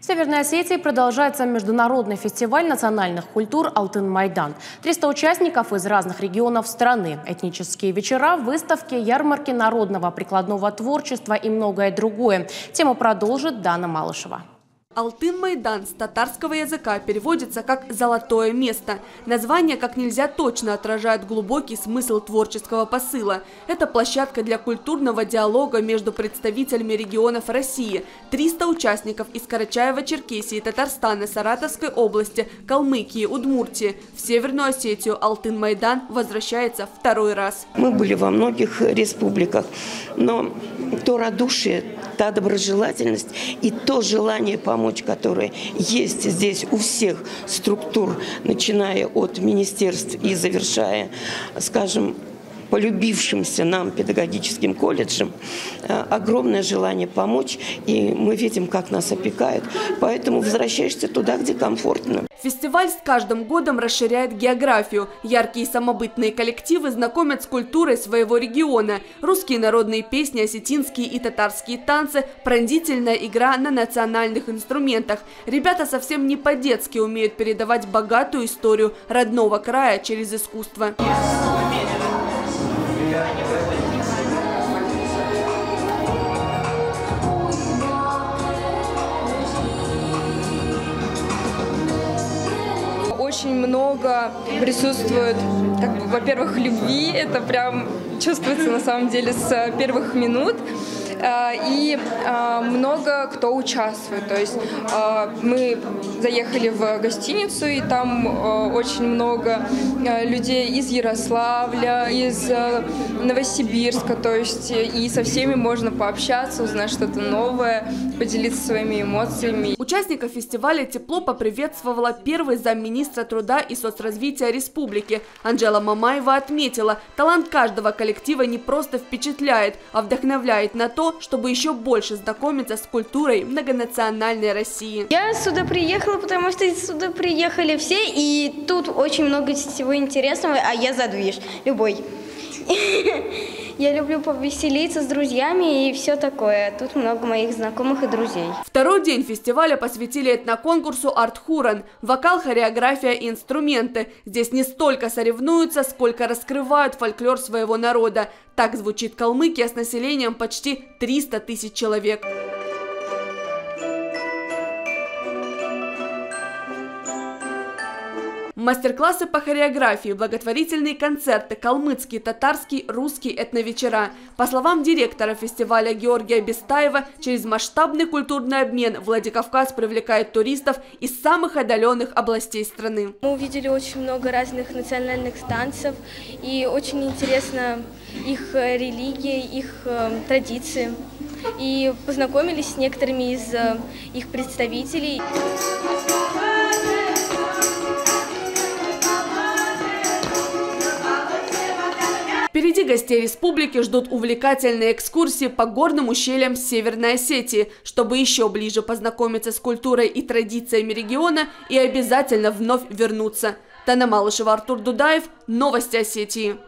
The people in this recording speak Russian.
Северной Осетии продолжается международный фестиваль национальных культур «Алтын-Майдан». 300 участников из разных регионов страны, этнические вечера, выставки, ярмарки народного прикладного творчества и многое другое. Тему продолжит Дана Малышева. Алтын-Майдан с татарского языка переводится как «золотое место». Название как нельзя точно отражает глубокий смысл творческого посыла. Это площадка для культурного диалога между представителями регионов России. 300 участников из Карачаева-Черкесии, Татарстана, Саратовской области, Калмыкии, Удмуртии. В Северную Осетию Алтын-Майдан возвращается второй раз. Мы были во многих республиках, но то радушие, та доброжелательность и то желание помочь, которое есть здесь у всех структур, начиная от министерств и завершая, скажем, полюбившимся нам педагогическим колледжем, огромное желание помочь, и мы видим, как нас опекают, поэтому возвращаешься туда, где комфортно. Фестиваль с каждым годом расширяет географию. Яркие самобытные коллективы знакомят с культурой своего региона. Русские народные песни, осетинские и татарские танцы, пронзительная игра на национальных инструментах. Ребята совсем не по-детски умеют передавать богатую историю родного края через искусство. Очень много присутствует, во-первых, любви, это прям чувствуется на самом деле с первых минут. И много кто участвует. То есть мы заехали в гостиницу, и там очень много людей из Ярославля, из Новосибирска. То есть и со всеми можно пообщаться, узнать что-то новое, поделиться своими эмоциями. Участников фестиваля тепло поприветствовала первый замминистра труда и соцразвития республики. Анжела Мамаева отметила, талант каждого коллектива не просто впечатляет, а вдохновляет на то, чтобы еще больше знакомиться с культурой многонациональной России. Я сюда приехала, потому что сюда приехали все, и тут очень много всего интересного, а я за движ, любой. Я люблю повеселиться с друзьями и все такое. Тут много моих знакомых и друзей. Второй день фестиваля посвятили этноконкурсу «Арт-Хуран». Вокал, хореография и инструменты. Здесь не столько соревнуются, сколько раскрывают фольклор своего народа. Так звучит Калмыкия с населением почти 300 тысяч человек. Мастер-классы по хореографии, благотворительные концерты, калмыцкий, татарский, русский этновечера. По словам директора фестиваля Георгия Бестаева, через масштабный культурный обмен Владикавказ привлекает туристов из самых отдаленных областей страны. Мы увидели очень много разных национальных танцев, и очень интересно их религия, их традиции. И познакомились с некоторыми из их представителей. Впереди гостей республики ждут увлекательные экскурсии по горным ущельям Северной Осетии, чтобы еще ближе познакомиться с культурой и традициями региона и обязательно вновь вернуться. Дана Малышева, Артур Дудаев. Новости Осетии.